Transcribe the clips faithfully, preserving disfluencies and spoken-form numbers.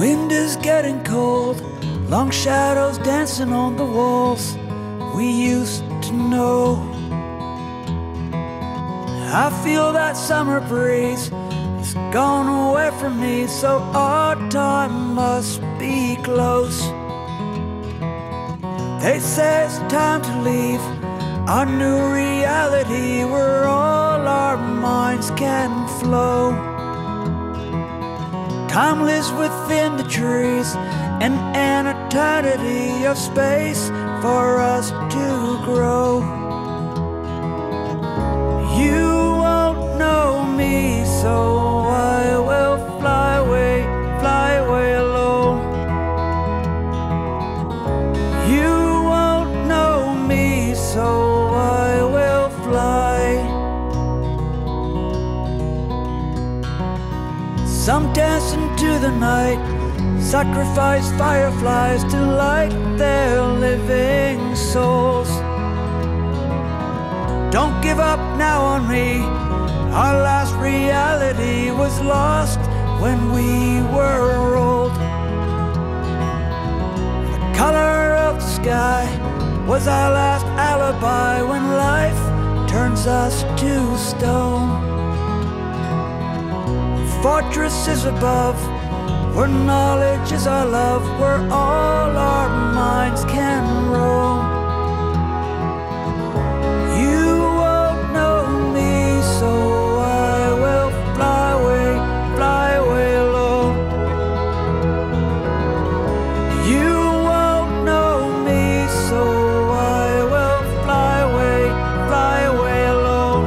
Wind is getting cold, long shadows dancing on the walls we used to know. I feel that summer breeze has gone away from me, so our time must be close. They say it's time to leave our new reality where all our minds can flow. Time lives within the trees, and an eternity of space for us to grow. You won't know me, so I will fly away, fly away alone. You won't know me, so I will fly. Some dance into the night, sacrifice fireflies to light their living souls. Don't give up now on me. Our last reality was lost when we were old. The color of the sky was our last alibi when life turns us to stone. Fortresses above, where knowledge is our love, where all our minds can roam. You won't know me, so I will fly away, fly away alone. You won't know me, so I will fly away, fly away alone.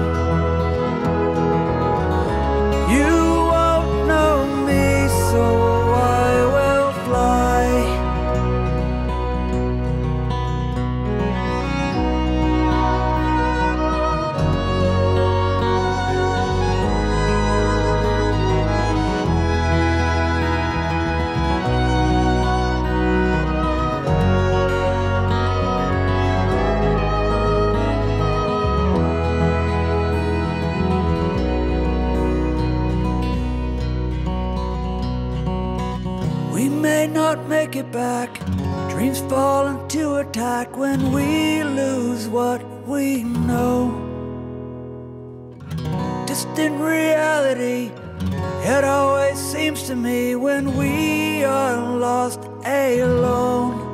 You We may not make it back, dreams fall into attack when we lose what we know. Distant reality, it always seems to me when we are lost alone.